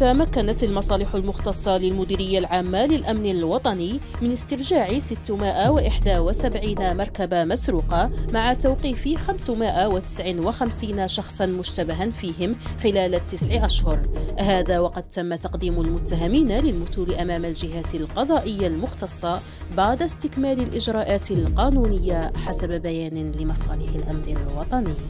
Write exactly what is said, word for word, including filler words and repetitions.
تمكنت المصالح المختصة للمديرية العامة للأمن الوطني من استرجاع ستمائة وإحدى وسبعين مركبة مسروقة مع توقيف خمسمائة وتسعة وخمسين شخصا مشتبها فيهم خلال التسع أشهر. هذا وقد تم تقديم المتهمين للمثول أمام الجهات القضائية المختصة بعد استكمال الإجراءات القانونية حسب بيان لمصالح الأمن الوطني.